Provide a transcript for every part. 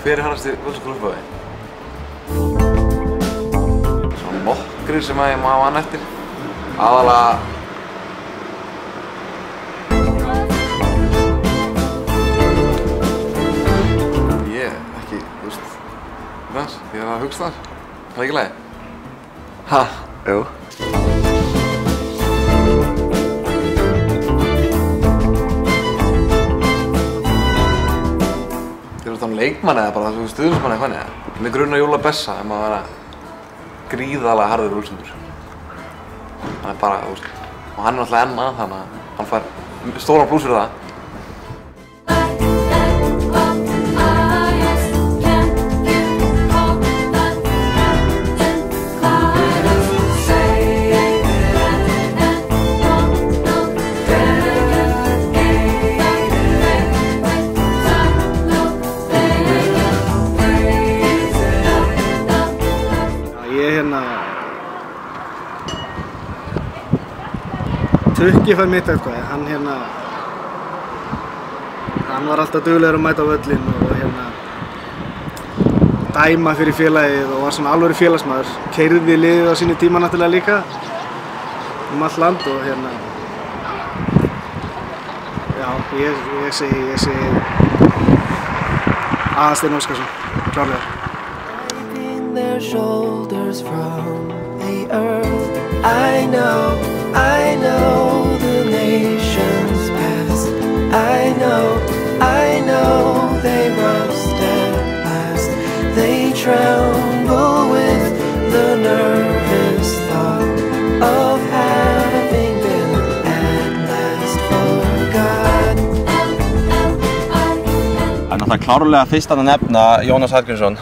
Hver harðasti Völsungur uppáði? Svona nokkrir sem maður vann eftir. Aðalega ekki, þú veist, ég er að hugsa þar. Það ekki lagi? Ha? Jú. Leikmann eða bara það sem stuðningsmann eða hvernig? Með grunna Júla Bessa ef maður vera gríðarlega harður Völsungur. Hann er bara, þú veist, og hann er náttúrulega enn að þannig að hann fær stóran plús fyrir það. Tukki fær mitt eitthvað, hann var alltaf duglegur að mæta á völlinn og dæma fyrir félagið og var svona alvöru félagsmaður. Keyrði liðið á sínu tíma náttúrulega líka allt land og já, ég segi Aðalsteinn Óskarsson, klárlega. I know the nation's past. I know they rust at last. They tremble with the nervous thought of having been at last forgotten. Það er náttúrulega klárlega fyrst að nefna Jónas Hallgrímsson.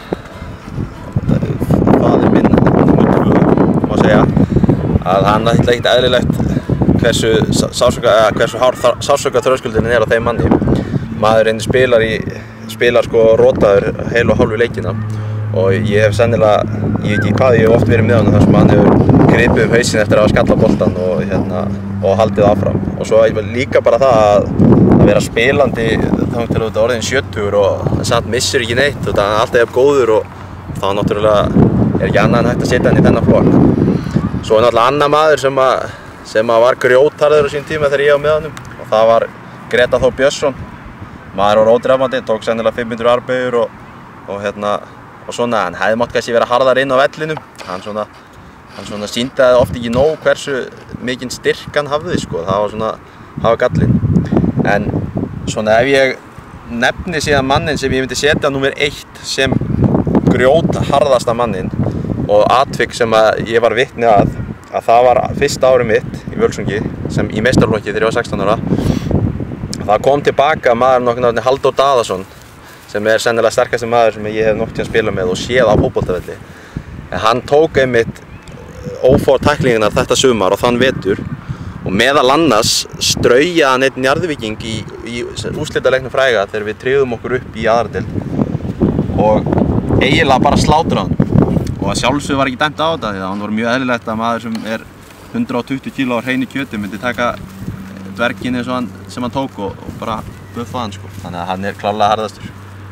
Faðir minn, má segja. Að hann er ekkert eðlilegt hversu hár sársaukaþröskuldin er á þeim manni. Maðurinn spilar sko rótaður heil og hálfu leikina og ég hef sennilega, ég veit ekki hvað, ég hef oft verið með honum þar sem hann hefur gripið hausinn eftir að skalla boltann og haldið áfram. Og svo líka bara það að vera spilandi þangað til orðinn 70 og samt missir ekki neitt og það er alltaf jafn góður og þá náttúrulega er ekki annað en hægt að setja hann í þennan flokk. Svo er náttúrulega annar maður sem var grjótharður á sín tíma þegar ég var með honum og það var Greta Þór Björnsson. Maður var ódrefandi, tók sennilega 500 arbeigur og svona, hann hefði mátt kannski vera harðar inn á vellinum. Hann svona sýndi það oft ekki nóg hversu mikinn styrk hann hafði, sko, það var gallinn. En svona ef ég nefni síðan manninn sem ég myndi setja númer 1 sem grjótharðasta manninn og atvik sem ég var vitni að það var fyrsta árið mitt í Völsungi sem í meistaraflokki þegar ég var 16 ára. Það kom tilbaka maður nokkur Halldór Daðason sem er sennilega sterkasti maður sem ég hef nokkuð tíma spilað með og séð á fótboltavelli. En hann tók einmitt ófór tæklingarnar þetta sumar og þann vetur og meðal annars straujaði hann einn Njarðvíking í úrslitaleiknum fræga þegar við tryggðum okkur upp í aðradeild og eiginlega bara slátraði hann. Og að sjálfsögðu var ekki dæmt á þetta því að hann var mjög eðlilegt að maður sem er 120 kg á hreinu kjöti myndi taka dverginn eins og sem hann tók og bara buffa hann, sko. Þannig að hann er klárlega harðastur.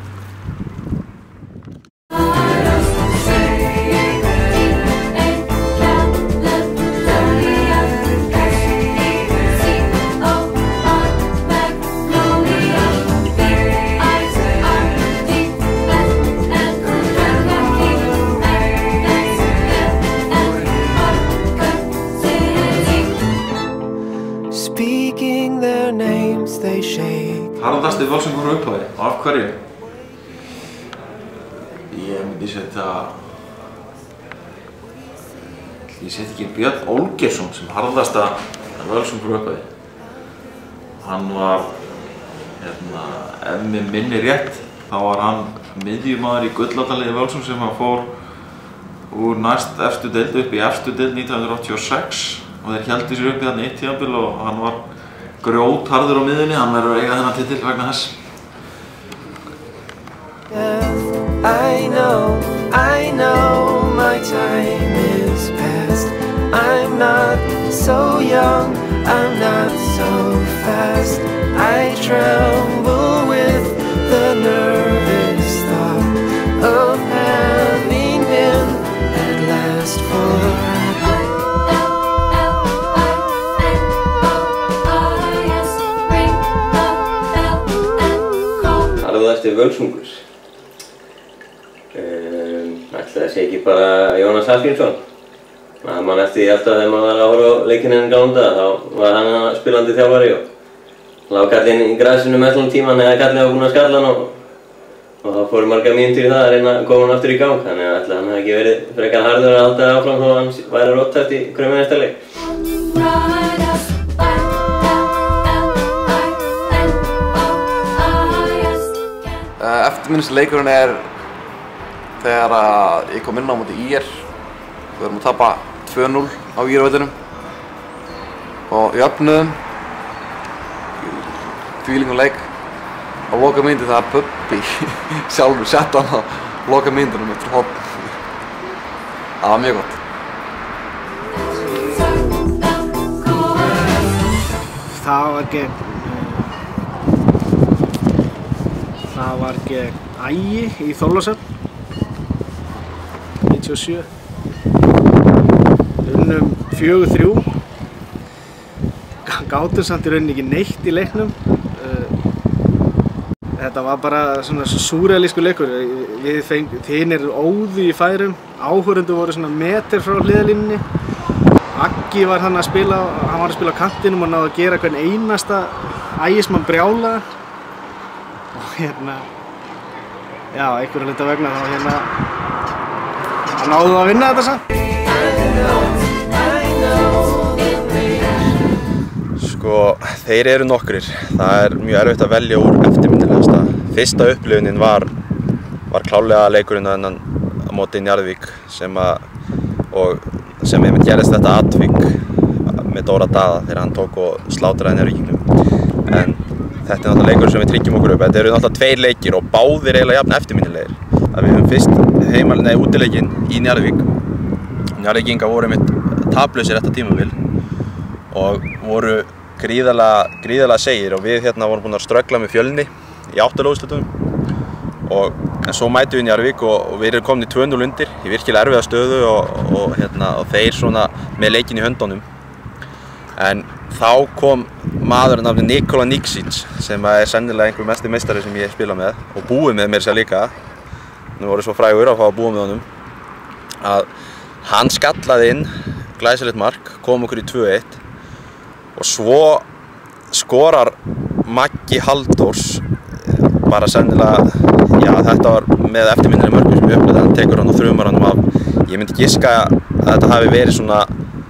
Speaking their names they shake. Harðasti Völsungur uppáði, og af hverju? Ég myndi setja ekki Björn Olgeirsson sem harðasta Völsungur uppáði. Hann var, ef mér minni rétt, þá var hann miðjumaður í gulladaliði Völsung sem hann fór úr næst efstu deild upp í efstu deild 1986 og þeir héldu sér upp í þarna 1 tímabil og hann var grjótharður á miðjunni, hann verður að eiga þennan titil vegna þess. I know my time is past. I'm not so young, I'm not so fast. I tremble with the nervous thought harðasti Völsungur? Ætli það sé ekki bara Jónas Hallgrímsson. Man eftir því alltaf þegar maður var að horfa á leikinn henni gamla daga, þá var hann spilandi þjálfari og lá kallinn í grasinu með allan tíman eða kallinn var búinn að skalla hann og þá fóru margar mínútur í það að reyna að koma hann aftur í gang. Þannig að ætli hann hefði ekki verið frekar harður að halda áfram þó hann væri róttækt í hverjum einasta leik. Eftirminnilegleikurinn þegar ég kom inn á móti ÍR. Við vorum að tapa 2-0 á ÍR-vellinum og við jöfnuðum þvílíkum leik á lokamínútu þegar Bubbi sjálfur setti hann á lokamínútunum eftir horn. Það var mjög gott. Það var gegn Ægi í Þorlákshöfn 97. Unnum 4-3. Gátum samt í rauninni ekki neitt í leiknum. Þetta var bara svona súrrealískur leikur. Hinir óðu í færum. Áhorfendur voru svona meter frá hliðarlínunni. Aggi var hann að spila á kantinum og náði að gera hvern einasta ægismann brjálaðan. Og já, einhverja hluta vegna þá náðu að vinna þetta samt. Sko, þeir eru nokkrir. Það er mjög erfitt að velja úr eftirminnilegasta. Fyrsta upplifunin var klárlega leikurinn á móti Njarðvík sem einmitt gerðist þetta atvik með Dóra Daða þegar hann tók og slátraði Njarðvíkingnum. En þetta er náttúrulega leikur sem við tryggjum okkur upp. Þetta eru náttúrulega 2 leikir og báðir eiginlega jafn eftirminnilegir. Við höfum fyrst útileikinn í Njarðvík. Njarðvíkingar voru einmitt taplausir þetta tímabil og voru gríðarlega segir og við vorum búin að ströggla með Fjölni í 8 úrslitunum. En svo mætum við Njarðvík og við erum komin í 2-0 undir í virkilega erfiða stöðu og þeir svona með leikinn í höndunum. En þá kom maður nafni Nikola Nikšić sem er sennilega einhver mesti meistari sem ég spila með og búið með mér sér líka. Nú voru svo frægur að fá að búa með honum. Að hann skallaði inn glæsilegt mark, kom okkur í 2-1 og svo skorar Maggi Halldórs bara sennilega, já þetta var með eftirminnilegum mörkum sem ég upplifði, hann tekur hann og þrumar hann af. Ég myndi giska að þetta hafi verið svona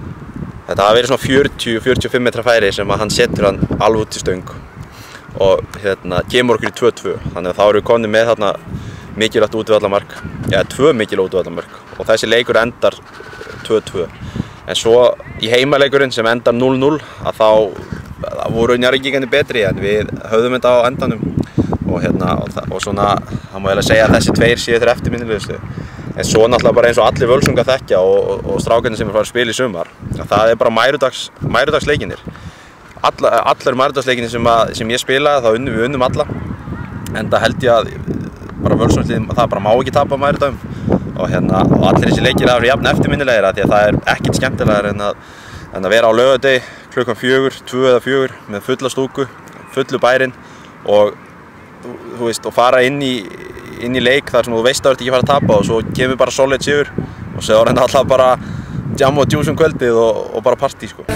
40-45 metra færi sem að hann setur hann alveg út í stöng og kemur okkur í 2-2. Þannig að þá erum við komin með þarna mikilvægt útivallarmark, eða 2 mikilvægt útivallarmark og þessi leikur endar 2-2. En svo í heimaleikurinn sem endar 0-0 að þá voru Njarðvíkingarnir betri en við höfðum þetta á endanum og svona, það má eiginlega segja að þessi 2 séu þeir eftirminnilegustu. En svo náttúrulega bara eins og allir Völsungar þekkja og strákarnir sem fara að spila í sumar. Það er bara mærudagsleikinir. Allir mærudagsleikinir sem ég spilaði, þá við unnum alla. En það held ég að bara Völsungarliðið, það bara má ekki tapa mærudagum. Og allir þessi leikir hafa verið jafn eftirminnilegir því að það er ekkert skemmtilegar en að vera á laugardegi klukkan 4, 2 eða 4 með fulla stúku, fullu bærinn og fara inn í leik þar sem þú veist að þú ert ekki að fara að tapa og svo kemur bara solid sigur og svo er alltaf bara jam og djús kvöldið og bara partí sko.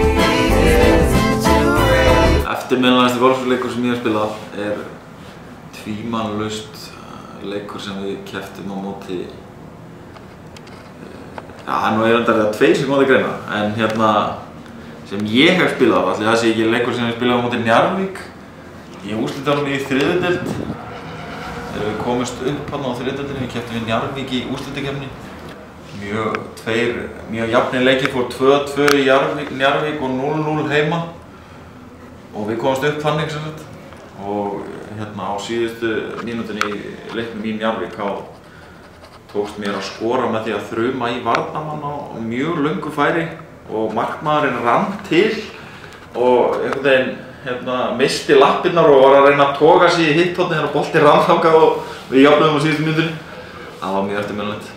Eftirminnilegasti golfleikur sem ég hef spilað er tvímælalaust leikur sem við kepptum á móti hann var reyndar 2 sem móti greina en sem ég hef spilað allir það sé ekki leikur sem við spilaðum á móti Njarðvík í úrslitunum í 3. deild þegar við komumst upp hann á 3. deildinni við kepptum við Njarðvík í úrslitakeppni mjög jafnir leikir fór 2-2 í Njarðvík og 0-0 heima og við komumst upp þannig sem sagt og á síðustu mínútunni í leiknum í Njarðvík tókst mér að skora með því að þruma í varnarmann á mjög löngu færi og markmaðurinn rann til og einhvern veginn misti lappirnar og var að reyna að toga sig í hitthornið þegar boltinn rann þangað og við jafnuðum á síðustu mínútunni. Það var mjög eftirminnilegt.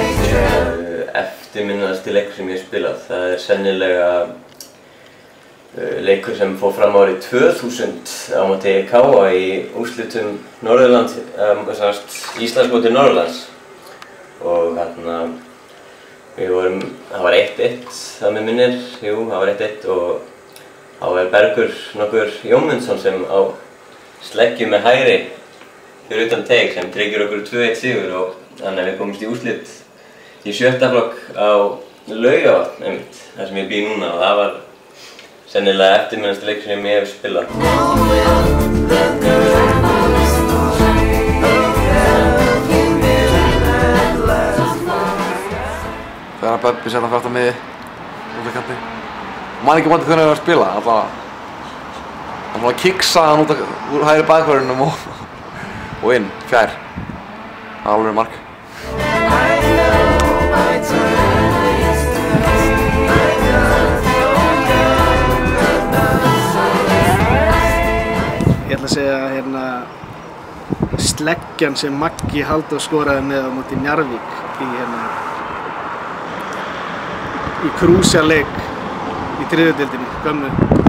Eftirminnilegasti leikur sem ég hef spilað, það er sennilega leikur sem fór fram árið 2000 á móti KA í úrslitum Norðurlands, Íslandsmóti Norðurlands. Og þarna það var 1-1, það með minnir, jú, það var 1-1 og þá Bergur nokkur Jómundsson sem á sleggju með hægri fyrir utan teig sem tryggir okkur 2-1 sigur og þannig að við komumst í úrslit í 7. flokk á Laugavatn, einmitt, þar sem ég bý núna og það var sennilega eftirminnasti leikur sem ég hef spilað. Þegar Böbbi sett hann fært á miði, út af kanti. Man ekki hvernig það var að spila, alltaf. Hann var að kiksa hann úr hægri bakvörðunum og inn, fjær. Það var alveg mark. Ég ætla að segja sleggjan sem Maggi Halldór skoraði með á móti Njarðvík í krúsjaleik í 3. deildinni, gömlu.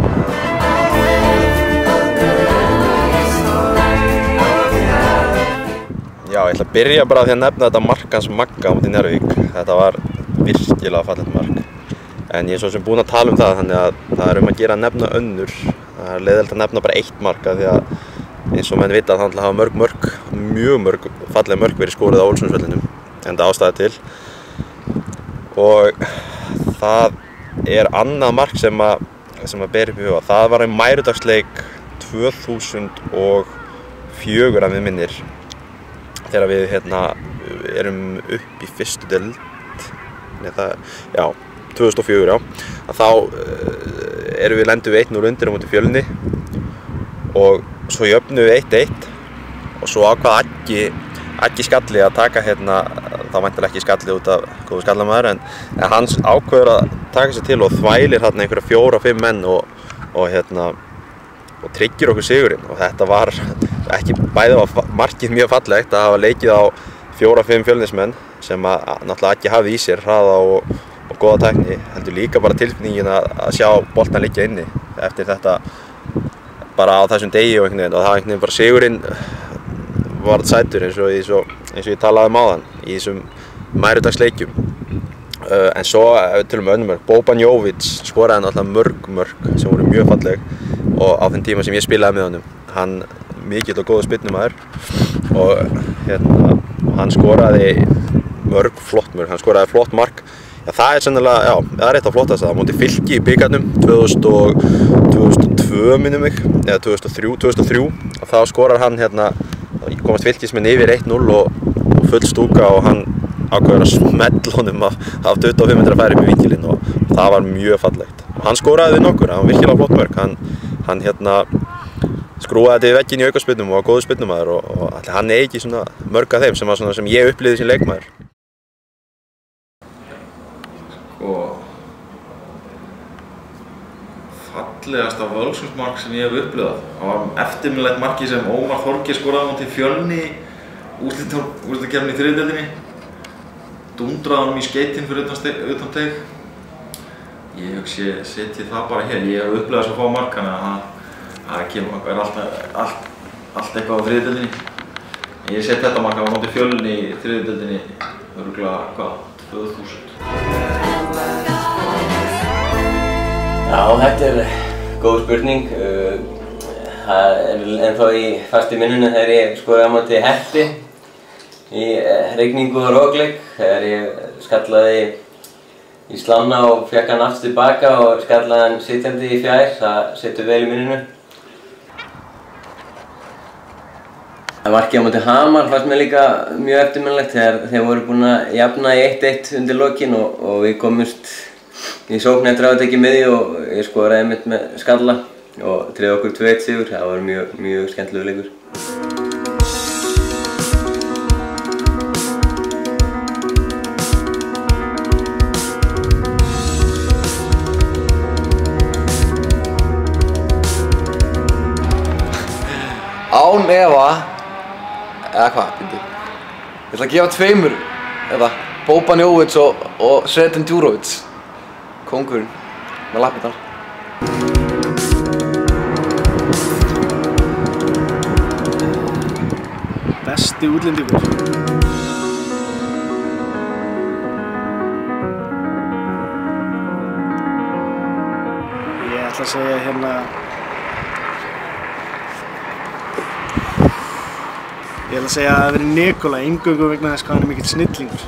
Já, ég ætla að byrja bara því að nefna þetta mark hans Magga á móti Njarðvík. Þetta var virkilega fallegt mark. En ég er svo sem búinn að tala um það, þannig að það er að gera að nefna önnur. Það er leiðilegt að nefna bara 1 mark af því að eins og menn vita að það hafa mjög mörg falleg mörk verið skoruð á Olsundsvellinum, enda ástæða til. Og það er annað mark sem að ber upp í huga. Það var í Mærudagsleik 2004 að við minnir. Þegar við erum upp í 1. deild. Já, 2004 já. Þá lendum við 1-0 undir á móti Fjölni og svo jöfnum við 1-1 og svo ákvað Aggi Skalli að taka þá væntanlega ekki Skalli út af góðu skallamaður en hann ákveður að taka sér til og þvælir einhverja 4-5 menn og tryggir okkur sigurinn og þetta var ekki bæði var markið mjög fallegt að hafa leikið á 4-5 Fjölnismenn sem náttúrulega Aggi hafði í sér hraða og góða tækni, heldur líka bara tilfinningin að sjá boltan liggja inni eftir þetta bara á þessum degi og einhvern veginn og það einhvern veginn bara sigurinn var sætur eins og ég talaði áðan í þessum Mærudagsleikjum. En svo ef við tölum önnur mörk, Boban Jovic skoraði náttúrulega mörg mörk sem voru mjög falleg og á þeim tíma sem ég spilaði með honum. Hann mikill og góður spyrnumaður og hann skoraði mörg flott mörk, hann skoraði flott mark. Já, það er sennilega, já, það er eitt af flottast það. Á móti Fylki í bikarnum 2002 minnum mig, eða 2003 og þá skorar hann komast Fylkismenn yfir 1-0 og full stúka og hann ákveður að smella honum af 25 metra færi upp í vinkilinn og það var mjög fallegt. Hann skoraði við nokkur, hann var virkilega flott mörk. Hann skrúaði þetta í vegginn í aukaspyrnum og var góður spyrnumaður og hann ekki svona mörg af þeim sem ég upplifði sem leikmaður. Fallegasta Völsundsmark sem ég hef upplifað. Það var eftirminnilegt marki sem Ómar Þorgeir skoraði á móti Fjölni í úrslitakeppninni í 3. deildinni. Dundraði honum í skeytin fyrir utan teig. Ég hugsi setji það bara hér. Ég hef upplifað svo fá mark, þannig að það er allt eitthvað á 3. deildinni. Ég set þetta mark á móti Fjölni í 3. deildinni örugglega 2000. Já, þetta er góð spurning. Það er ennþá fast í minnunni þegar ég skoraði á móti Heppi í rigningu og rokleik. Þegar ég skallaði í slána og fékk hann aftur tilbaka og skallaði hann sitjandi í fjær. Það situr vel í minninu. Markið á móti Hamar fannst mér líka mjög eftirminnilegt þegar þeir voru búin að jafna í 1-1 undir lokin og við komumst í sókn eftir að tekið miðju og ég skoraði einmitt með skalla og tryggði okkur 2-1 sigur. Það var mjög skemmtilegur leikur. Án efa, eða hvað, ég ætla að gefa 2, Boban Jovic og Sreten Djurovic. Kóngurinn með lappirnar. besti útlendingur? Ég ætla að segja hérna... Ég ætla að segja að það veri Nikola, eingöngu vegna þess hvað hann mikill snillingur.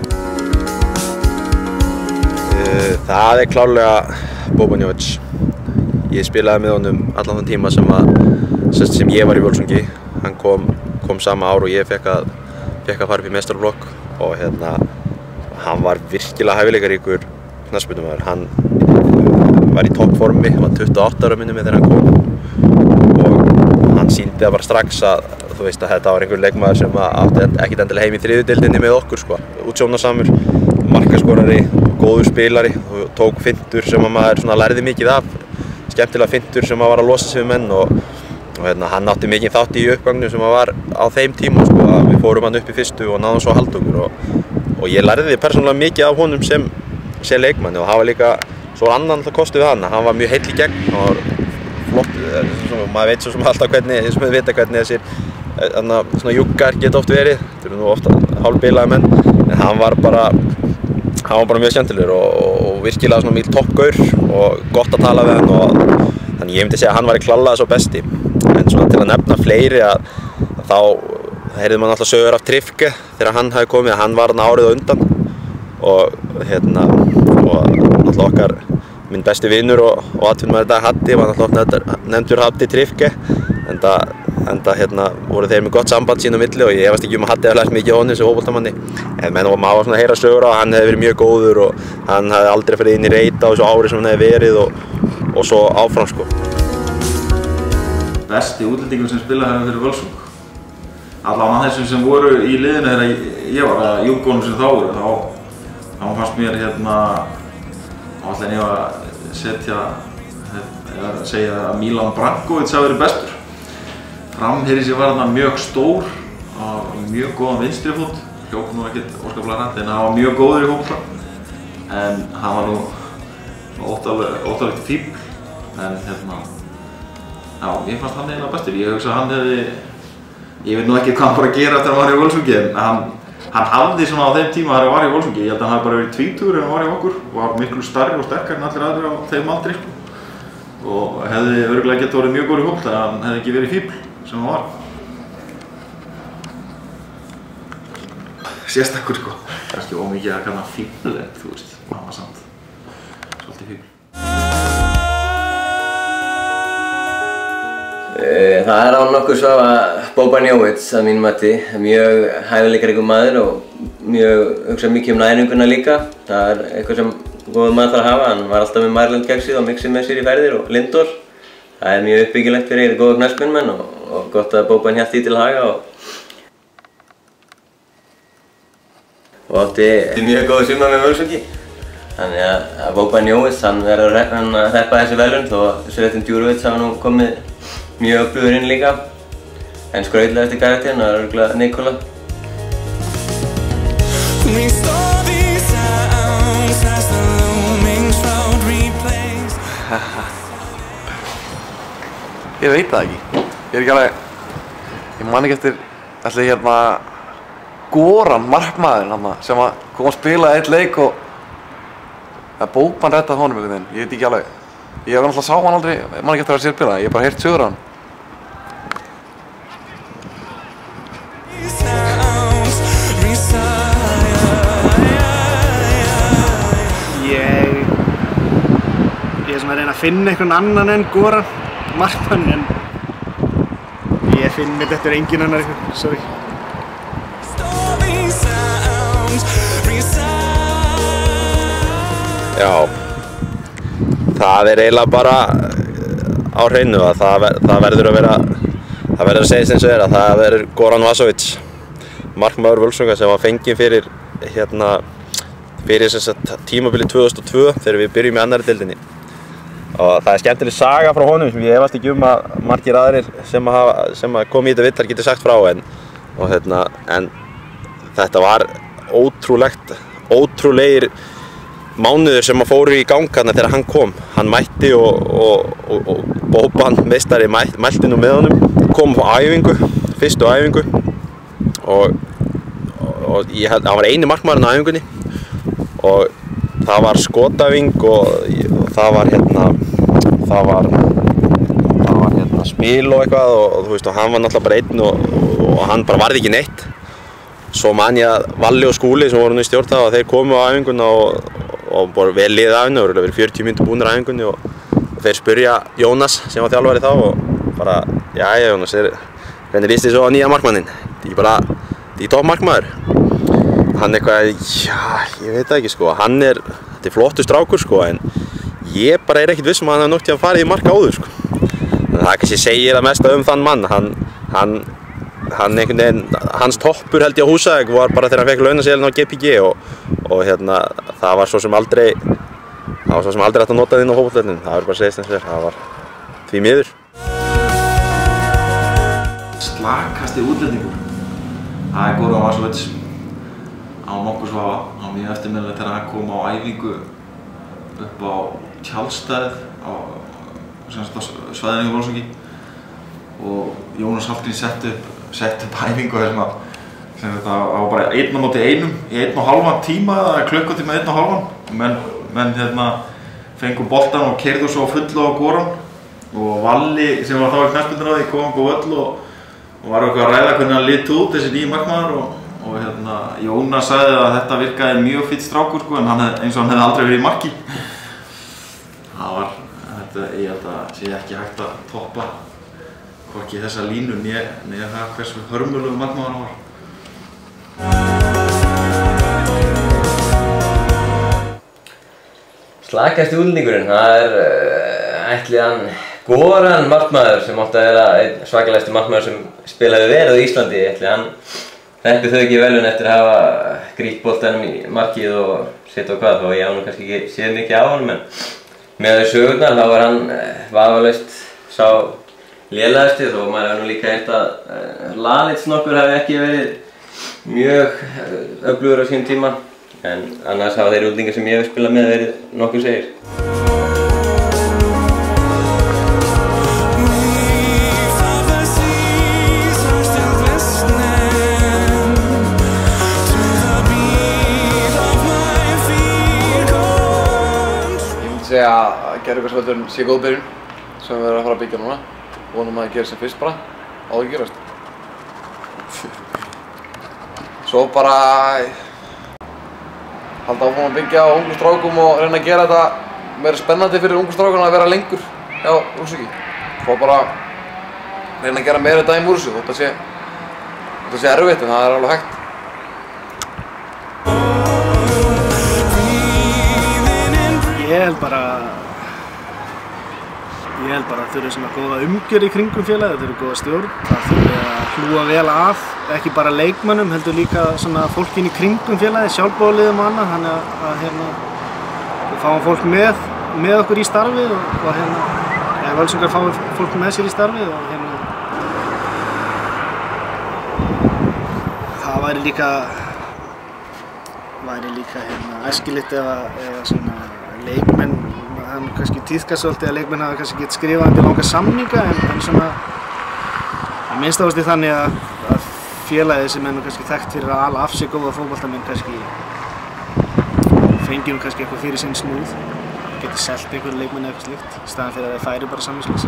Það klárlega Boban Jovic. Ég spilaði með honum allan þann tíma sem ég var í Völsungi. Hann kom sama ár og ég fekk að fara upp í meistaraflokk og hann var virkilega hæfileikaríkur knattspyrnumaður. Hann var í toppformi, hann var 28 ára minnum þegar hann kom og hann sýndi það bara strax að þetta var einhver leikmaður sem átti ekkert endilega heim í þriðju deildinni með okkur sko. Útsjónarsamur, markaskorari, góður spilari og tók fintur sem maður lærði mikið af. Skemmtilega fintur sem var að losa sig við menn og hann átti mikið þátt í uppgangnum sem var á þeim tíma sko. Við fórum hann upp í fyrstu og náðum svo að halda okkur og ég lærði persónulega mikið af honum sem leikmanni og það var líka svo annan kostu við hann var mjög heill í gegn, hann var flott, maður veit svo sem alltaf hvernig þessir juggar geta oft verið, þetta eru nú ofta hálfbilaðir menn, en hann var bara mjög skemmtilegur og virkilega mikil toppgaur og gott að tala við hann og þannig ég myndi segja að hann væri klárlega svo besti. En til að nefna fleiri þá heyrði maður alltaf sögur af Trifke þegar hann hafi komið, hann var árið á undan og alltaf okkar, minn besti vinur og atvinnumaður í dag Hatti var alltaf nefndur Hatti Trifke enda voru þeir með gott samband sín á milli og ég efast ekki að Hatti hefði lært mikið á honum sem fótboltamanni en maður var að heyra sögur á að hann hefði verið mjög góður og hann hefði aldrei farið inn í reyta á þessu ári sem hann hefði verið og svo áfram sko. Besti útlendingur sem spilaði hefði fyrir Völsung. Allavega þessum sem voru í liðinu þegar ég var að júgónum sem þá voru þá fannst mér ætla ég að segja að Milan Brankovic hafi verið bestur. Framherji sem var mjög stór og mjög góðan vinstri fót, hljóp nú ekkert óskaplega hratt en hann var mjög góður í fótbolta en hann var nú óttalegt fíbl en já, ég fannst hann eiginlega bestur. Ég hugsa að hann hefði, ég veit nú ekki hvað hann bara að gera eftir að hann var í Völsungi en hann hafði svona á þeim tíma þegar hann var í Völsungi, ég held að hann hafi bara verið tvítugur en hann var í okkur og var miklu stærri og sterkari en allir aðrir á þeim aldri sko. Og hefði örugglega getað orðið mjög góður í fótbolta ef hann hefði ekki verið fíbl sem hann var. Sérstakur sko. Kannski ómikið að kalla fíbl en þú veist, hann var samt svolítið fíbl. Það á nokkuð svo að Boban Jovic að mínum mati mjög hæfileikaríkur maður og hugsa mikið næringuna líka. Það eitthvað sem góður maður þarf að hafa. Hann var alltaf með Marland keksið og mixið með sér í ferðir og Lindor. Það mjög uppbyggilegt fyrir góða knattspyrnumenn og gott að Boban hélt því til haga og átti mjög góð sumar með Völsungi. Þannig að Boban Jovic hann verður að hreppa þessi verðlaun þó að Sreten Djurjevic hafa nú komið mjög öflugur inn líka, en skrautlega eftir karakterinn, það örugglega Nikola. Ég veit það ekki. Ég er ekki alveg, ég man ekki eftir ætli Goran, markmaðurinn sem kom að spila eitt leik og Boban rettaði honum einhvern veginn, ég veit ekki alveg. Ég var náttúrulega sá hann aldrei, ég man ekki eftir að sér spila, ég hef bara heyrt sögur á hann. Ég er að reyna að finna einhvern annan en Goran, markmann, en ég finn mér þetta engin annar eitthvað, sorry. Já, það eiginlega bara á hreinu að það verður að segja eins og að það verður Goran Vasovic, markmaður Völsunga sem var fenginn fyrir tímabilið 2002 þegar við byrjum í annarri deildinni. Og það skemmtileg saga frá honum sem ég efast ekki að margir aðrir sem kom í þetta viðtal getur sagt frá en þetta var ótrúlegir mánuður sem fóru í gang þegar hann kom. Hann mætti og Boban meistari mælti nú með honum, kom á æfingu, fyrstu æfingu og ég held að hann var eini markmaðurinn á æfingunni og það var skotæfing og það var spil og eitthvað og þú veist og hann var náttúrulega bara einn og hann bara varði ekki neitt. Svo man ég að Valli og Skúli sem voru í stjórn þá að þeir komu á æfinguna og bara vel liðið æfinguna, það voru verið 40 mínútur búnir á æfingunni og þeir spurja Jónas sem var þjálfari þá og bara jæja Jónas, hvernig líst þið svo á nýja markmanninn? Þetta er topp markmaður. Hann eitthvað, já, ég veit það ekki sko, þetta er flottur strákur sko en ég bara ekkert viss að hann hefði nokt til að fara í mark áður sko. Það kannski segir það mesta þann mann, hann einhvern veginn, hans toppur held ég á Húsavík var bara þegar hann fekk launaseðilinn á GPG og það var svo sem aldrei hægt að nota þinn á fótboltavellinum, það var bara segist eins og þér, það var því miður. Slakasti útlendingur, það Goran Vasovic á nokkurs vafa, hann var mjög eftirminnilegt þegar hann kom á æfingu upp á Tjaldstæð á svæðinu í Völsungi og Jónas Hallgrímsson setti upp æfingu þar sem það var bara 1 á móti 1 í 1,5 tíma eða klukkutíma 1,5 og menn fengu boltan og keyrðu svo fullu á Goran og Valli sem var þá í knattspyrnuráði kom upp á völl og var eitthvað að ræða hvernig hann liti út þessi nýji markmaður og Jónas sagði að þetta virkaði mjög fínn strákur sko en eins og hann hefði aldrei verið í marki. Ég held að sé ekki hægt að toppa hvorki þessa línu né það hversu hörmulegur markmaður hann var. Slakasti útlendingurinn, það ætli hann Goran markmaður sem átti að vera einn svakalegasti markmaður sem spilaði verið á Íslandi. Ætli hann hreppi þau ekki velun eftir að hafa grýtt boltanum í markið og sitt og hvað, þó ég hef nú kannski ekki séð mikið á honum en með þau sögurnar þá var hann vafalaust sá lélegasti þó maður hefur nú líka heyrt að Lalić nokkur hafi ekki verið mjög öflugur á sínum tíma en annars hafa þeir útlendingar sem ég hef spilað með verið nokkuð segir. Að Gerðvíkursvöllurinn sé góð byrjun sem við verðum að fara að byggja núna. Vonum að það gerir sem fyrst bara, áður að gerast. Svo bara halda áfram að byggja á ungum strákum og reyna að gera þetta meira spennandi fyrir ungum strákuna að vera lengur hjá Húsavík. Svo bara reyna að gera meira dæmi úr þessu, þótt að sé erfitt en það er alveg hægt. Ég held bara að það þurfi svona góða umgjörð í kringum félagið, það þurfi góða stjórn, það þurfi að hlúa vel að, ekki bara leikmönnum, heldur líka svona fólkin í kringum félagið, sjálfboðaliðum og annað, þannig að við fáum fólk með okkur í starfið og Völsungar fáum fólk með sér í starfið og það væri líka æskilegt eða svona leikmenn, það kannski tíðkast svolítið að leikmenn hafa kannski gett skrifað undir langa samninga en svona að minnstafasti þannig að félagið sem er nú kannski þekkt fyrir að ala af sig góða fótboltamenn kannski fengi kannski eitthvað fyrir sinn snúð, geti selt einhverju leikmenn eða eitthvað slíkt í staðan fyrir að þeir færi bara samningslausir.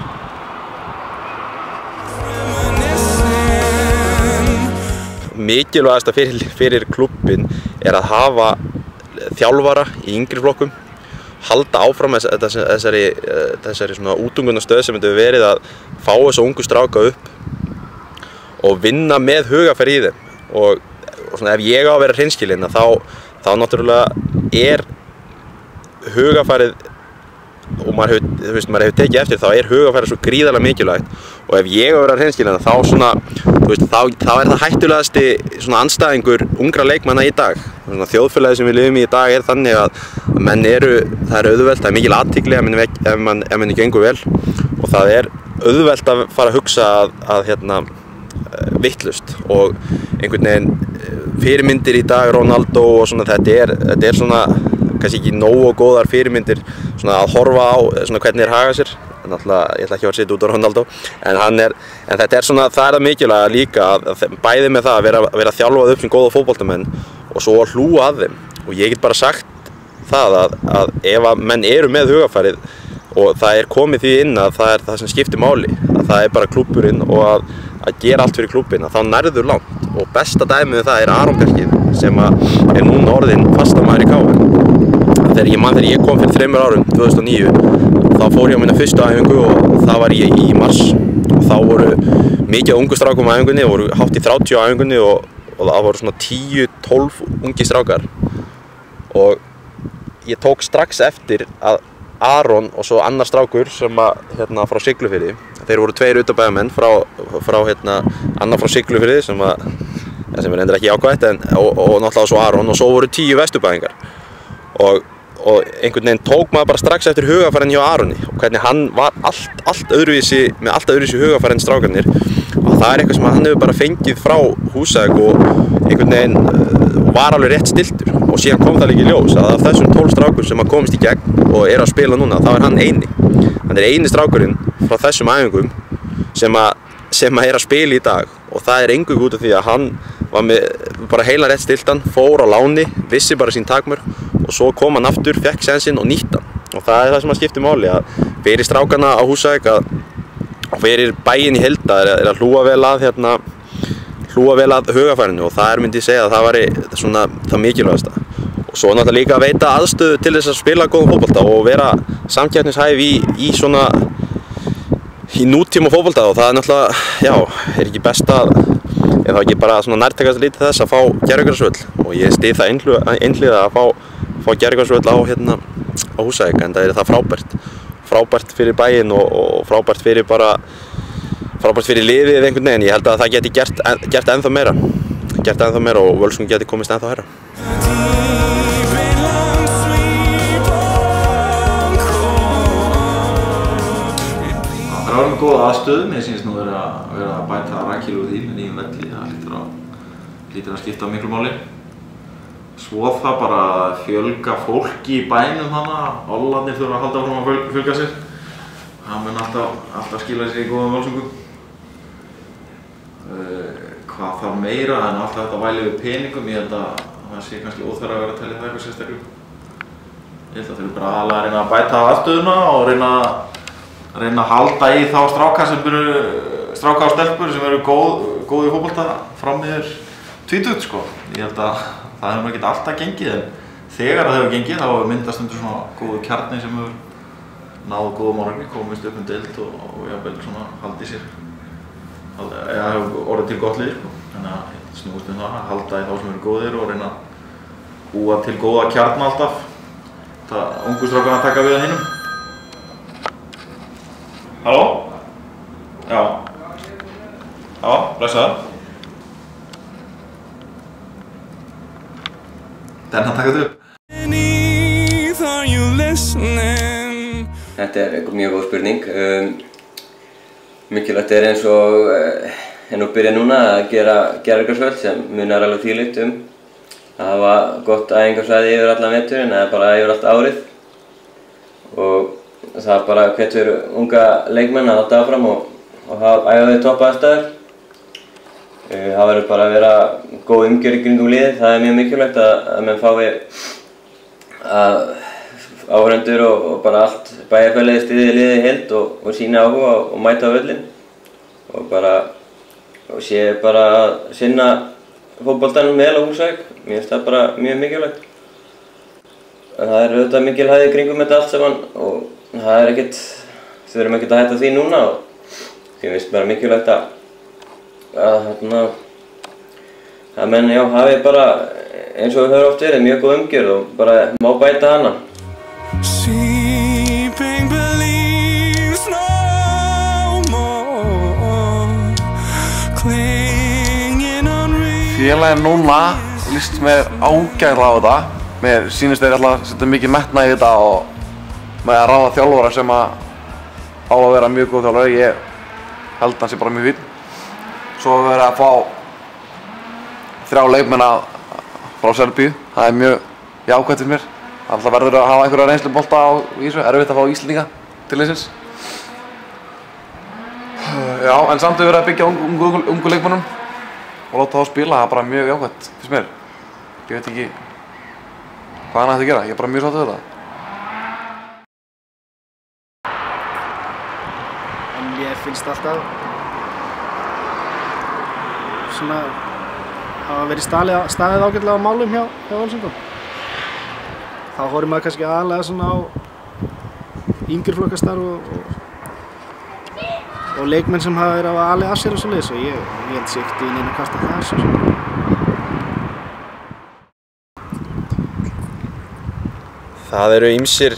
Mikilvægasta fyrir klubbinn er að hafa þjálfara í yngri flokkum, halda áfram þessari svona útungunarstöð sem þetta hefur verið að fá þessa ungu stráka upp og vinna með hugafæri í þeim og svona ef ég á að vera hreinskilinn þá náttúrulega er hugafærið og maður hefur tekið eftir þá er hugafærið svo gríðarlega mikilvægt og ef ég á að vera hreinskilinn þá svona þá er það hættulegasti svona andstæðingur ungra leikmanna í dag. Svona þjóðfélagið sem við lifum í dag er þannig að menn það er auðvelt, það er mikil athygli ef manni gengur vel og það er auðvelt að fara að hugsa að vitlaust og einhvern veginn fyrirmyndir í dag, Ronaldo og svona þetta er svona kannski ekki nógu góðar fyrirmyndir svona að horfa á svona hvernig þeir haga sér. náttúrulega, ég ætla ekki að setja út á Ronaldo, en þetta svona, það það mikilvæga líka að bæði með það að vera þjálfað upp sem góða fótboltamenn og svo að hlúa að þeim. Og ég get bara sagt það að ef að menn eru með hugarfarið og það komið því inn að það það sem skiptir máli, að það bara klúbburinn og að gera allt fyrir klúbbinn, þá nærður langt. Og besta dæmið það Aron Bjarkið sem núna orðinn fastamaður í KR. Þegar ég kom fyrir 3 árum, 2009, þá fór ég á mína fyrstu æfingu og það var ég í mars. Og þá voru mikið ungu strákum á æfingunni, voru hátt í 30 á æfingunni og það voru svona 10-12 ungi strákar. Og ég tók strax eftir að Aron og svo annar strákur sem frá Siglufirði, þeir voru 2 utanbæjarmenn annar frá Siglufirði sem reyndar ekki jákvætt og náttúrulega svo Aron og svo voru 10 vesturbæingar og einhvern veginn tók maður bara strax eftir hugarfarinn hjá Aroni og hvernig hann var allt öðruvísi með allt öðruvísi hugarfarinn strákarnir og það eitthvað sem hann hefur bara fengið frá Húsavík og einhvern veginn var alveg rétt stiltur og síðan kom það líka í ljós að af þessum 12 strákur sem komist í gegn og að spila núna, þá hann eini. Hann eini strákurinn frá þessum æfingum sem að spila í dag og það eingöngu út af því að hann var með bara heila rétt stiltan, fór á láni, vissi bara sín takmörk og svo kom hann aftur, fekk sénsinn og nýtti hann. Og það það sem skiptir máli að fyrir strákana á Húsavík og fyrir bæinn í heild að hlúa vel að hugarfarinu og það myndi ég segja að það væri svona það mikilvægasta. Og svo náttúrulega líka að veita aðstöðu til þess að spila góðan fótbolta og vera samkeppnishæf í nútíma fótbolta og það náttúrulega, já, ekki best að eða ekki bara svona nærtækast lítið þess að fá gervigrasvöll og ég styð það einhliða að fá gervigrasvöll á Húsavík en það frábært fyrir bæinn og frábært fyrir liðið einhvern veginn. Ég held að það geti gert ennþá meira og Völsungur geti komist ennþá hærra. Það var með góða aðstöðu, mér sýnist nú vera að bæta Rakel úr því með nýjum velli, það hlýtur að skipta miklu máli. Svo það bara að fjölga fólki í bænum Ollarnir þurfa að halda áfram að fjölga sér. Það mun alltaf skila sér í góðum Völsungum. Hvað þarf meira en alltaf þetta væli við peningum, ég held að það sé kannski óþarfi að vera að telja það eitthvað sérstaklega. Ég held að þau bara aðalega að reyna að bæta aðstöðuna og reyna að halda í þá stráka og stelpur sem eru góð í fótbolta fram yfir 20 sko. Ég held að það hefur ekki alltaf gengið en þegar það hefur gengið þá myndast svona góðu kjarni sem hefur náð góðum árangri, komist upp deild og jafnvel svona haldið sér. Eða hefur orðið til gott lið sko. Þannig að snúist það að halda í þá sem eru góðir og reyna að búa til góða kjarna alltaf. Það ungu strákana að taka við að hinum. Halló? Já. Já, blessaður. Den að taka þetta upp. Þetta mjög góð spurning. Mikilvægt eins og nú byrja núna að gera gervigrasvöll sem munar alveg þvílíkt að hafa gott æfingarsvæði yfir allan veturinn eða bara yfir allt árið og það bara hvetur unga leikmenn að halda áfram og æfa við topp aðstæður. Það verður bara að vera góð umgjörð í kringum liðið, það mjög mikilvægt að menn fái að áhorfendur og bara allt bæjarfélagið styðji liðið í heild og sýni áhuga og mæta á völlinn og sé bara að sinna fótboltanum vel á Húsavík. Mér finnst það bara mjög mikilvægt. Það auðvitað mikil hæð í kringum þetta allt saman og það þau þurfum ekkert að hætta því núna og mér finnst bara mikilvægt að menn hafi bara eins og við höfum oft verið mjög góð umgjörð og bara má bæta hana. Félagið núna líst mér ágætlega á þetta. Mér sýnist þeir alltaf að setja mikið metnað í þetta og með að ráða þjálfara sem á að vera mjög góð þjálfari. Ég held hann sé bara mjög fínn. Svo hefur verið að fá 3 leikmenn frá Serbíu. Það mjög jákvætt fyrir mér. Alltaf verður að hafa einhverja reynslubolta í þessu, erfitt að fá Íslendinga til liðsins. Já, en samt hefur verið að byggja ungu leikmönnum og láta þá spila, það er bara mjög jákvæmt, finnst mér. Ég veit ekki hvað hann ætti að gera, ég er bara mjög sáttur við þetta. En ég finnst alltaf svona hafa verið staðið ágætlega á málum hjá Völsungum. Þá horfir maður kannski aðalega svona á yngri flokkastarf og leikmenn sem hafa verið að alið af sér og svoleiðis og ég held sér ekkert í neinu að kasta það svo. Það eru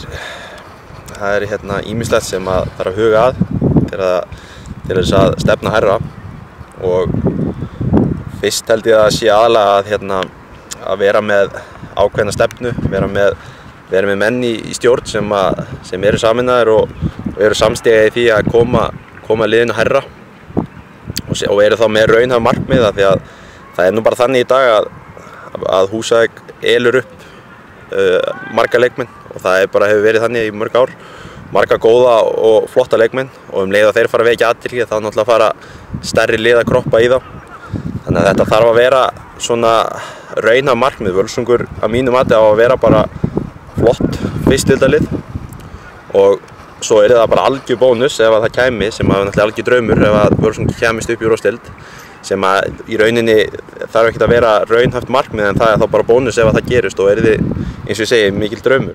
ýmislegt sem að þarf að huga að til þess að stefna hærra og fyrst held ég að það sé aðalega að vera með ákveðna stefnu, vera með menn í stjórn sem eru sameinaðir og eru samstiga í því að koma liðinu hærra og eru þá með raunhæf markmið af því að það nú bara þannig í dag að Húsavík elur upp marga leikmenn og það hefur verið þannig í mörg ár, marga góða og flotta leikmenn og leið að þeir fara að vekja athygli þá náttúrulega fara stærri lið að kroppa í þá. Þannig að þetta þarf að vera svona raunhæf markmið. Völsungur að mínu mati á að vera bara flott fyrstdeildarlið og svo það bara algjör bónus ef það kæmi, sem að náttúrulega algjör draumur ef að Völsungur kæmist upp í úrvalsdeild, sem að í rauninni þarf ekkert að vera raunhæft markmið en það þá bara bónus ef það gerist og þið, eins og ég segi, mikil draumur.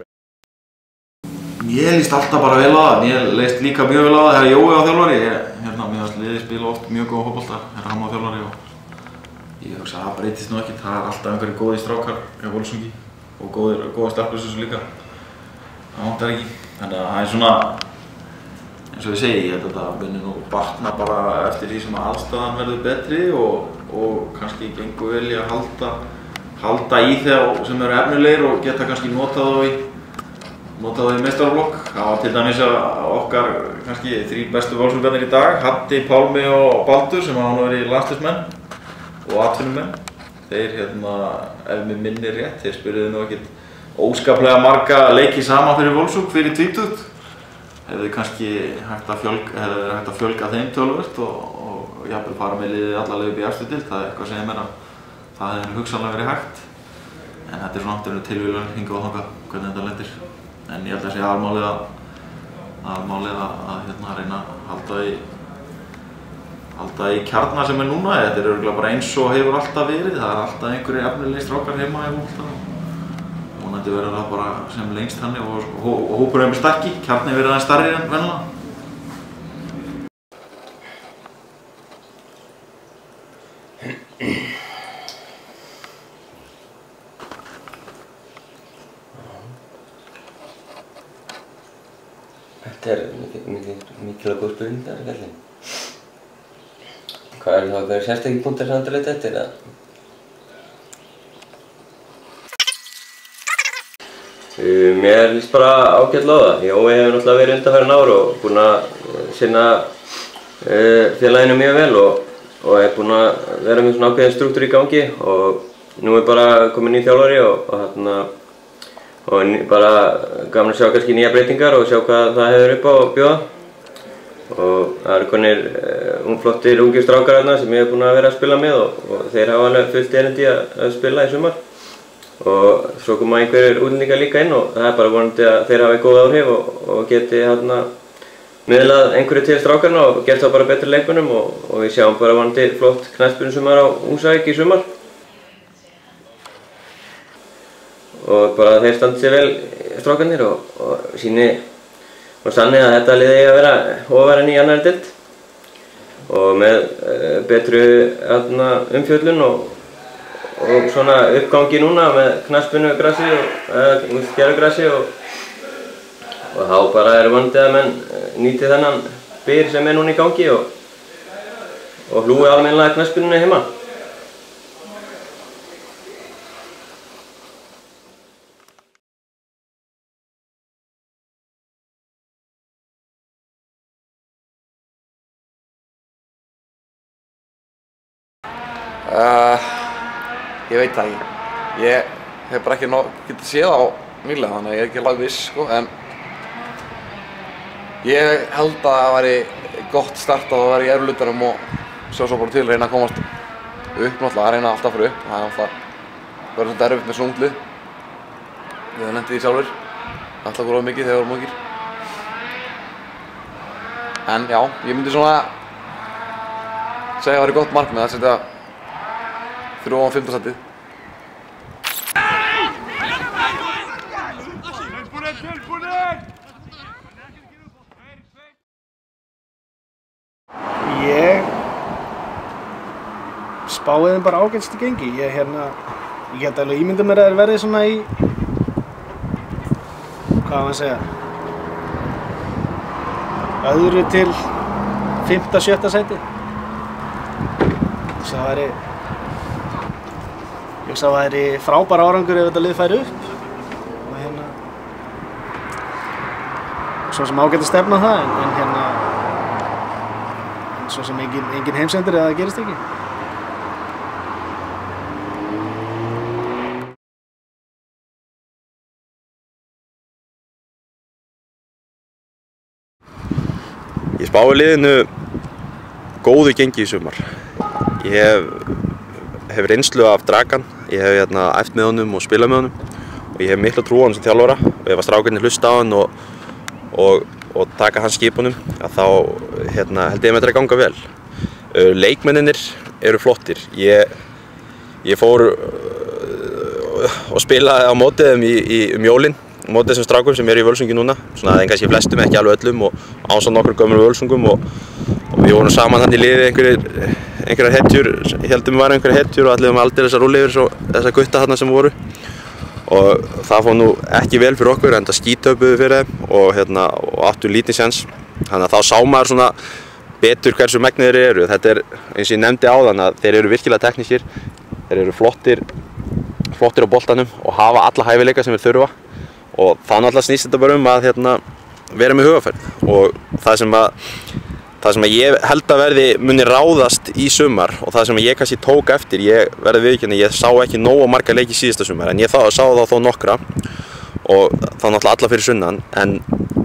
Mér líst alltaf bara vel á það. Mér leist líka mjög vel á það þegar Jói var þjálfari. Mér fannst liðið spila oft mjög góða fótbolta þegar hann var þjálfari og ég hugsa að það breytist nú ekkert. Það alltaf einhverjir góðir strákar hjá Völsungi og góða stelpur svo líka. Það vantar ekki. Þannig að það svona, eins og ég segi, ég held að þetta muni nú batna bara eftir því sem að aðstæðan verður betri og kannski gengur vel í að halda í þegar sem eru efnilegir og geta kannski notað þá í meistaraflokk. Það var til dæmis okkar kannski 3 bestu Völsungarnir í dag, Haddi, Pálmi og Baldur sem hafa nú verið landsliðsmenn og atvinnumenn. Þeir ef mig minnir rétt, þeir spiluðu nú ekkert óskaplega marga leiki saman fyrir Völsung fyrir 20. Hefði kannski hægt að fjölga þeim töluvert og jafnvel fara með liðið alla leið upp í efstu deild. Það er eitthvað sem ég meina það hefði hugsanlega verið hægt. En þetta er svona náttúrulega tilvíðan hingað og þangað hvernig þetta lendir. En ég held að sé aðalmálið að reyna að halda í kjarna sem er núna. Þetta er örugglega bara eins og hefur alltaf verið. Það er alltaf einhverjir efnilegir strákar heima í fótbolta. Vonandi verður það bara sem lengst þannig og hópurinn er stærki, kjarni verður aðeins stærri en venjulega. Þetta er mikilvæg góð spurning þar, kallinn. Hvað þá einhverjir sérstakir punktar sem þú leit eftir? Mér líst bara ágætlega á það. Jói hefur náttúrulega verið undanfarin ár og búinn að sinna félaginu mjög vel og er búinn að vera með svona ákveðin strúktúr í gangi og nú er bara kominn nýr þjálfari og bara gaman að sjá kannski nýja breytingar og sjá hvað það hefur upp á að bjóða. Og það eru konir flottir ungir strákar þarna sem ég hef búinn að vera að spila með og þeir hafa alveg fullt erindi að spila í sumar. Og svo koma einhverjir útlendingar líka inn og það er bara vonandi að þeir hafi góð áhrif og geti miðlað einhverju til strákarna og gert þá bara betri leikmönnum og við sjáum bara vonandi flott knattspyrnusumar á Húsavík í sumar. Og bara þeir standi sér vel strákarnir og sýni og sanni að þetta lið eigi að vera ofar en í annarri deild og með betri umfjöllun og svona uppgangi núna með knattspyrnugrassi og gervigrassi og þá bara er vonandi að menn nýti þennan byr sem er núna í gangi og hlúi almennilega knattspyrnunni heima. Ég veit það ekki. Ég hef bara ekki getið séð á nýlega þannig að ég er ekki alveg viss sko, en ég held að það væri gott start að vera í efri hlutanum og sjá svo bara til að reyna að komast upp náttúrulega, að reyna alltaf að fara upp. Það er náttúrulega verður svolítið erfitt með svona ungt lið. Við hefum lent í því sjálfur. Alltaf voru mikið þegar við vorum ungir. En já, ég myndi svona segja að það væri gott markmið að setja fyrir ofan 5. sætið. Ég spáði þeim bara ágætstu gengi. Ég get alveg ímyndað mér að þeir verði svona í, hvað á maður að segja, öðru til 5., 7. sæti. Ég hugsa að það væri frábær árangur ef þetta lið færi upp. Og svo sem ágætt að stefna það, en svo sem engin heimsendir eða það gerist ekki. Ég spái liðinu góðu gengi í sumar. Ég hef reynslu af Dragan, ég hef æft með honum og spilað með honum og ég hef mikla trú á hann sem þjálfara og ef að strákarnir hlusta á hann og taka hans skipunum þá held ég með þetta að ganga vel. Leikmennirnir eru flottir. Ég fór og spilaði á mótið þeim um jólin, mótið þessum strákum sem eru í Völsungi núna, svona en kannski flestum, ekki alveg öllum og ásamt nokkur gömlum Völsungum og við vorum saman hann í liði einhverjar hetjur, heldum við varum einhverjar hetjur og allir um aldrei þessar rúli yfir þessar gutta þarna sem voru og það fór nú ekki vel fyrir okkur enda skítöpuðu fyrir þeim og áttu lítið séns, þannig að þá sá maður svona betur hversu megnir þeir eru. Þetta er eins og ég nefndi áðan að þeir eru virkilega teknískir, þeir eru flottir á boltanum og hafa alla hæfileika sem þeir þurfa og þá náttúrulega snýst þetta bara að vera með hugafærð og það sem að ég held að muni ráðast í sumar og það sem ég kannski tók eftir, ég verði viðurkenni, ég sá ekki nógu marga leiki síðasta sumar en ég sá þá þó nokkra og þá náttúrulega alla fyrir sunnan en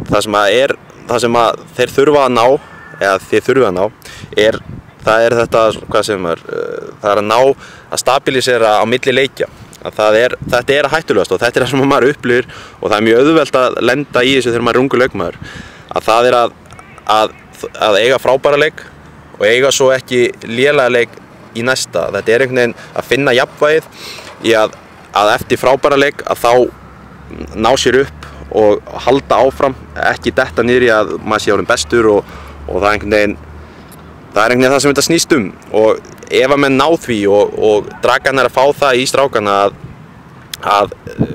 það sem að þeir þurfa að ná eða þið þurfa að ná það er þetta, hvað segir maður, það er að ná að stabilisera á milli leikja. Þetta er að hættulegast og þetta er það sem maður upplifir og það er mjög auðvelt að lenda í þessu þegar maður er ungur leikmaður. Það er að eiga frábæra leik og eiga svo ekki lélega leik í næsta. Þetta er einhvern veginn að finna jafnvægið í að eftir frábæra leik að þá ná sér upp og halda áfram, ekki detta niður í að maður sé orðinn bestur og það er einhvern veginn það sem þetta snýst og ef að menn ná því og Dragan er að fá það í strákana að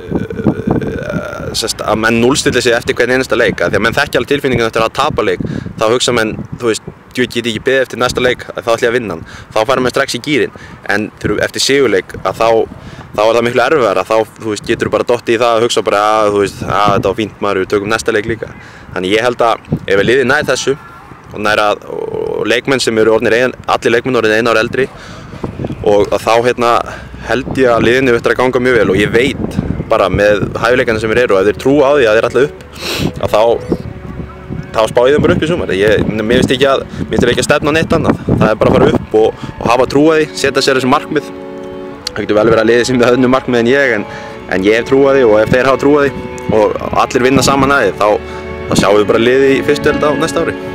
menn núllstilli sig eftir hvern einasta leik því að menn þekkja alveg tilfinninguna eftir að tapa leik þá hugsa menn, þú veist, ég get ekki beðið eftir næsta leik þá ætla ég að vinna hann, þá fara menn strax í gírinn en eftir sigurleik að þá er það miklu erfiðara, þá þú veist, getur þú bara dottið í það að hugsa bara þú veist, þetta var fínt maður, við tökum næsta leik líka þannig ég held að ef við liðið nær þessu og leikmenn sem eru allir leikmenn orðin 1 ár eldri og þá held ég að liðinu eftir að ganga mjög vel og ég veit bara með hæfileikana sem þeir eru og ef þeir trúa á því að þeir ætla upp þá spá ég þeim bara upp í sumar. Mér finnst ekki að stefna neitt annað, það er bara að fara upp og hafa trú á því, setja sér þessu markmið. Það getur vel verið að liðið sem með öðnu markmið en ég en ég hef trú á því og ef þeir hafa trú á því og allir vinna saman að því þá sjáum við bara liðið í fyrstu deild á næsta ári.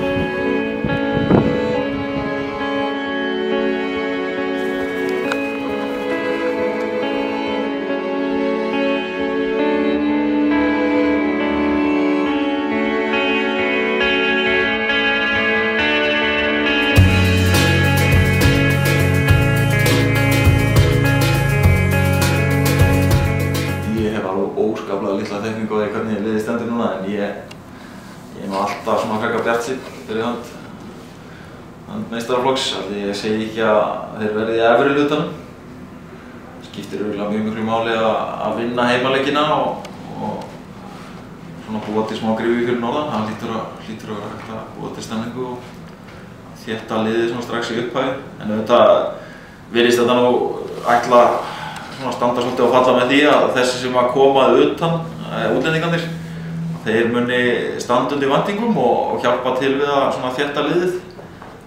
óskaplega litla þekkingu á því hvernig liðið stendur núna en ég er nú alltaf svona frekar bjartsýnn fyrir hönd meistaraflokks. Ég segi ekki að þeir verði í efri hlutanum. Skiptir örugglega mjög miklu máli að vinna heimaleikina og svona búa til smá gryfju fyrir norðan. Það hlýtur að vera hægt að búa til stemningu og þétta liðið svona strax í upphæð. En auðvitað virðist þetta nú ætla að standa svolítið og falla með því að þessi sem að koma utan, útlendingarnir, þeir muni standa undir væntingum og hjálpa til við að svona þétta liðið.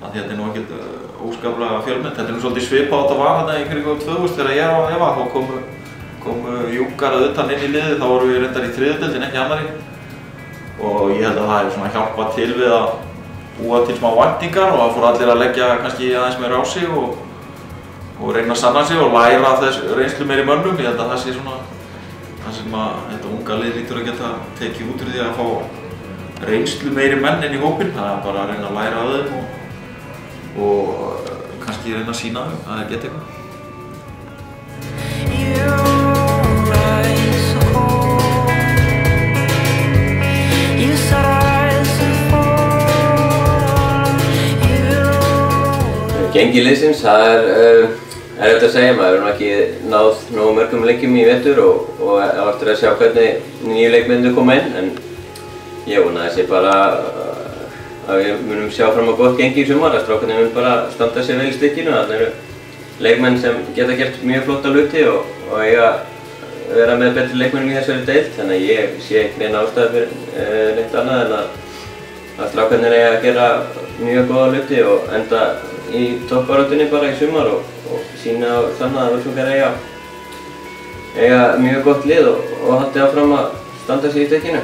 að þetta nú ekkert óskaplega fjölmennt. Þetta nú svolítið svipað á þetta var hérna í kringum 2000 þegar ég var á Eva. Þá komu Júggar að utan inn í liðið, þá vorum við reyndar í 3. deildinni, ekki annarri. Og ég held að það hefði svona hjálpað til við að búa til smá væntingar og það fór allir að leggja kannski aðeins meira á sig og reyna að sanna sig og læra þess reynslu meiri mönnum. Ég held að það sé svona það sem að þetta unga lið lítur að geta tekið út úr því að fá reynslu meiri menn inn í hópinn. Það er bara að reyna að læra af þeim og kannski reyna að sýna þeim að þeir geta eitthvað. Gengi liðsins, það er erfitt að segja. Maður hefur nú ekki náð nógu mörgum leikjum í vetur og á eftir að sjá hvernig nýju leikmennir koma inn. En ég vona þessi bara að við munum sjá fram á gott gengi í sumar. Að strákarnir mun bara standa sér vel í stykkinu. Það eru leikmenn sem geta gert mjög flotta hluti og eiga vera með betri leikmennum í þessari deild. Þannig að ég sé ekki neina ástæðu fyrir neitt annað en að strákarnir eiga að gera mjög góða hluti og enda í toppbaráttunni bara í sumar og sýna á þannig að Völsungar eiga mjög gott lið og haldi áfram að standa sig í stykkinu.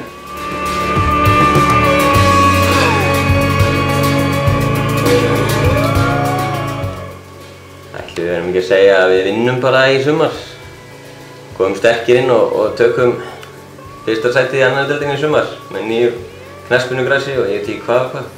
Ætli við erum ekki að segja að við vinnum bara í sumar. Komum sterkir inn og tökum fyrsta sætið í annarri deildinni í sumar með nýju knattspyrnugrasi og ég veit ekki hvað og hvað.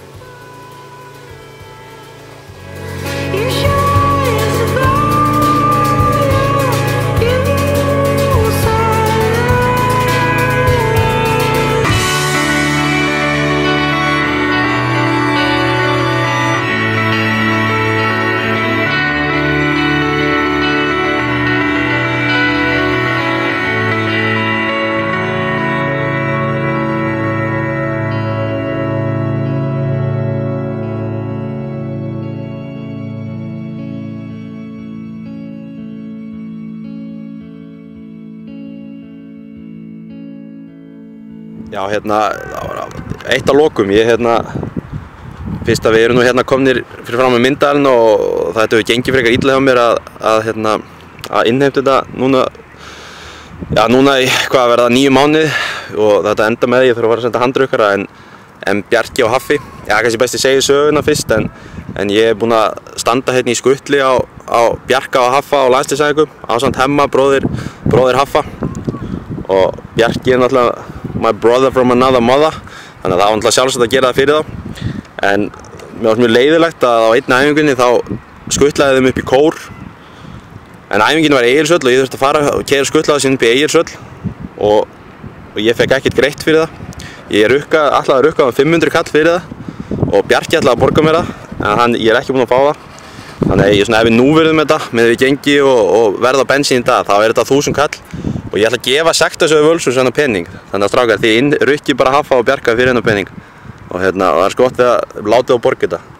Já, það var eitt að lokum. Fyrst að við erum nú komnir fyrir fram með myndalinn og það hefur gengið frekar illa hjá mér að innheimta þetta núna í hvað verða 9 mánuði og þetta enda með ég þurfa að fara að senda handraukara en Bjarki og Haffi. Ég er kannski best að segja söguna fyrst en ég er búinn að standa í skutli á Bjarka og Haffa á landsliðsæfingum ásamt Hemma, bróðir Haffa og Bjarki er náttúrulega my brother from another mother, þannig að það var náttúrulega sjálfsagt að gera það fyrir þá. En mér fannst mjög leiðilegt að á einni æfingunni þá skutlaði þeim upp í kór. En æfingin var í Egilshöll og ég þurfti að fara og keyra skutlaði sín upp í Egilshöll og ég fekk ekkert greitt fyrir það. Ég ætlaði að rukka 500 kall fyrir það og Bjarki ætlaði að borga mér það, en ég er ekki búinn að fá það. Þannig að ef við núvirðum þetta með við gengi og verð á bensín í dag, þá er þetta 1000 kall. Og ég ætla að gefa sektasögu Völsungs þennan pening. Þannig að strákar, þið rukki bara Haffa og Bjarka fyrir þennan pening. Og það er gott að láta þá borga þetta.